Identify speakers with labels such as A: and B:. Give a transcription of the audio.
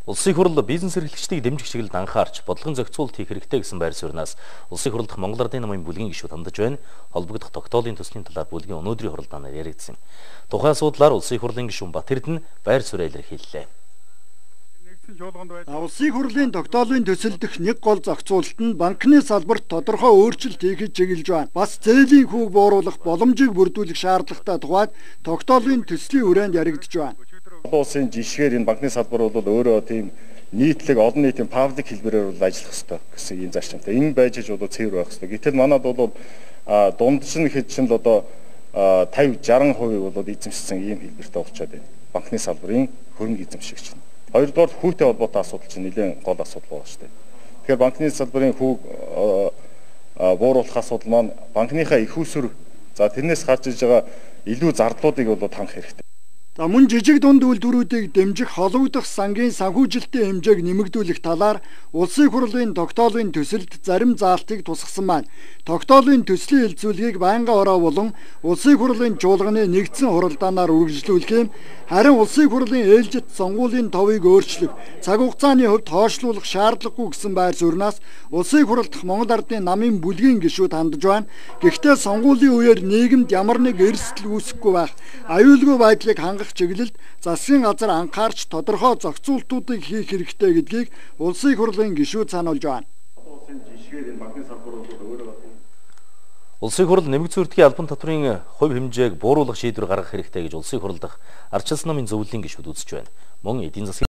A: Улсын хурал бизнес эрхлэгчдийг дэмжих чиглэлд анхаарч бодлогын зохицуулт хийх хэрэгтэй гэсэн байр сууриас Улсын хуралдах Монгол Ардын намын бүлгийн гишүүд хандаж байна. Холбогдох тогтоолын төслийн талаар бүлгийн өнөөдрийн хуралдаанаар яригдсан. Тухайн асуудлаар Улсын хурлын гишүүн Бат Эрдэнэ байр сууриа илэрхийллээ.
B: Улсын хурлын тогтоолын төсөлдөх нэг гол зохицуулалт нь банкны салбарт тодорхой өөрчлөлт хийхэд чиглэж байна. Бас зээлийн хүүг бууруулах боломжийг бүрдүүлэх шаардлагатай тухайд тогтоолын төслийн хүрээнд яригдж байна.
C: Олон улсын жишгээр энэ банкны салбар бол өөрөө тийм нийтлэг олон нийтийн паблик хэлбэрээр ажиллах хэрэгтэй гэсэн ийм зарчимтай. Энэ байж ч одоо цэвэр байх хэрэгтэй. Гэтэл манад бол дундчин хэд ч л одоо 50-60% бол эзэмшсэн ийм хэлбэртэй болчиход байна. Банкны салбарын хөрөнгө эзэмшигч нь. Хоёрдугаар хүүтэй холбоотой асуудал чинь нэлээд гол асуудал байна шүү дээ. Тэгэхээр банкны салбарын хүүг бууруулах асуудал маань банкныхаа их усүр тэрнээс гарч иж байгаа илүү зардлуудыг бол танах хэрэгтэй.
B: Мөн жижиг дунд үйлдвэрүүдийг дэмжих хологдох сангийн санхүүжилтийн хэмжээг нэмэгдүүлэх талаар Улсын хурлын тогтоолын төсөлд зарим заалтыг тусгасан байна. Тогтоолын төслийн хэлцүүлгийг байнгын ороо болон Улсын хурлын чуулганы нэгдсэн хуралдаанаар үргэлжлүүлэх юм. Харин Улсын хурлын ээлжит сонгуулийн товыг өөрчлөх, цаг хугацааны хувьд хойшлуулах шаардлагагүй гэсэн байр сууриас Улсын хурлдах Монгол Ардын намын бүлгийн гишүүд хандаж байна. Гэхдээ сонгуулийн үеэр нийгэмд ямар нэг эрсдэл үүсэхгүй байх, аюулгүй байдлыг хангах чиглэлд засгийн газар анхаарч тодорхой зохицуултуудыг хийх хэрэгтэй гэдгийг Улсын хурлын гишүүд сануулж байна.
A: Улсын хурал нэмэгдсэн сүрдгийн албан татврын хувь хэмжээг бууруулах шийдвэр гаргах хэрэгтэй гэж Улсын хурал дахь ардчилсан намын зөвлөлийн гишүүд үзэж байна. Мөн эдийн засгийн